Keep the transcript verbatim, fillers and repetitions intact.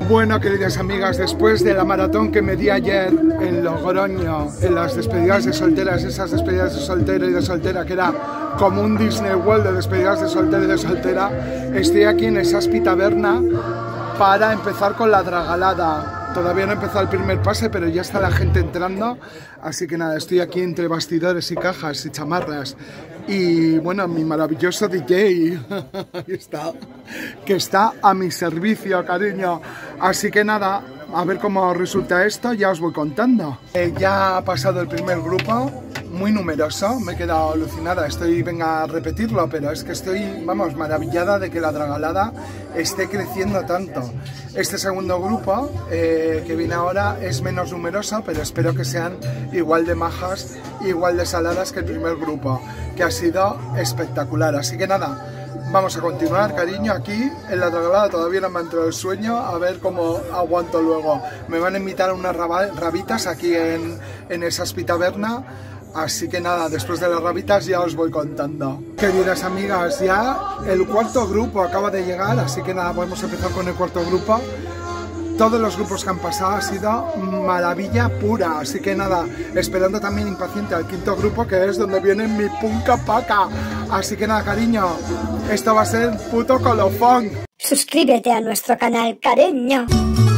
Bueno, queridas amigas, después de la maratón que me di ayer en Logroño, en las despedidas de solteras, esas despedidas de soltero y de soltera, que era como un Disney World de despedidas de soltero y de soltera, estoy aquí en Esaspi Taberna para empezar con la dragalada. Todavía no he empezado el primer pase, pero ya está la gente entrando, así que nada, estoy aquí entre bastidores y cajas y chamarras. Y bueno, mi maravilloso D J, ahí está, que está a mi servicio, cariño. Así que nada, a ver cómo resulta esto, ya os voy contando. Eh, ya ha pasado el primer grupo, muy numeroso, me he quedado alucinada, estoy, venga a repetirlo, pero es que estoy, vamos, maravillada de que la dragalada esté creciendo tanto. Este segundo grupo, eh, que viene ahora, es menos numeroso, pero espero que sean igual de majas, igual de saladas que el primer grupo, que ha sido espectacular. Así que nada, vamos a continuar, cariño, aquí en la dragalada. Todavía no me ha entrado el sueño, a ver cómo aguanto luego. Me van a invitar a unas rabitas aquí en, en Esaspi Taberna. Así que nada, después de las rabitas ya os voy contando. Queridas amigas, ya el cuarto grupo acaba de llegar, así que nada, podemos empezar con el cuarto grupo. Todos los grupos que han pasado ha sido maravilla pura, así que nada, esperando también impaciente al quinto grupo, que es donde viene mi punca paca. Así que nada, cariño, esto va a ser puto colofón. Suscríbete a nuestro canal, cariño.